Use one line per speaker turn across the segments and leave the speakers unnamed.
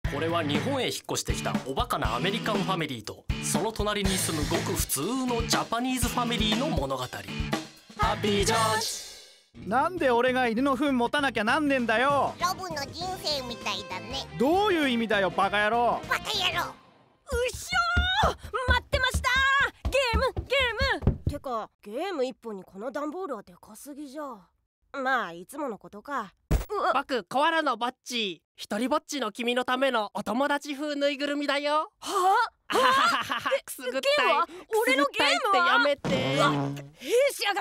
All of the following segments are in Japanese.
これは日本へ引っ越してきたおバカなアメリカンファミリーとその隣に住むごく普通のジャパニーズファミリーの物語。ハッピージョージ。
なんで俺が犬の糞持たなきゃなんねんだよ。
ロブの人生みたいだね。
どういう意味だよバカ野郎。
バカ野郎。
うっしょー、待ってました。ゲームてかゲーム1本にこの段ボールはでかすぎじゃ。まあいつものことか。
僕コアラのぼっち、一人ぼっちの君のためのお友達風ぬいぐるみだよ。
は
あはははくすぐったい、
俺のゲームは
やめて。
うわ、しやがった。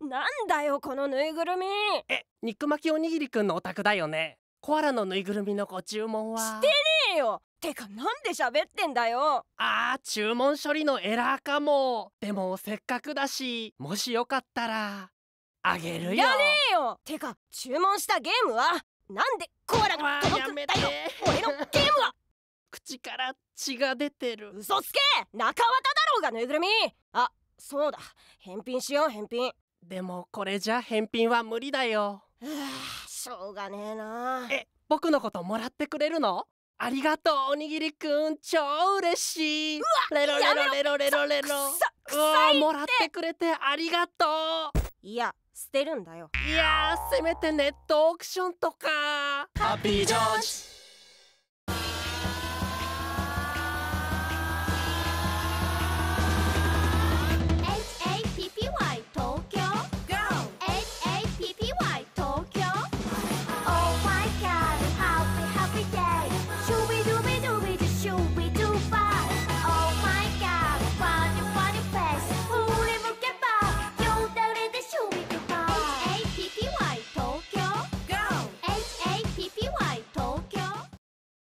なんだよこのぬいぐるみ。
肉巻きおにぎりくんのお宅だよね。コアラのぬいぐるみのご注文は。
してねえよ。てかなんで喋ってんだよ。
注文処理のエラーかも。でもせっかくだし、もしよかったらあげるよ。
やねえよ。てか注文したゲームはなんでコアラが届くんだよ。俺のゲームは。
口から血が出てる。
嘘つけ。中綿だろうがぬいぐるみ。あ、そうだ、返品しよう返品。
でもこれじゃ返品は無理だよ。
しょうがねえな。
僕のこともらってくれるの？ありがとうおにぎりくん、超嬉しい。レロレロレロレロレロ。
臭いって。
もらってくれてありがとう。
いや捨てるんだよ。
いやせめてネットオークションとか。
ハッピージョージ。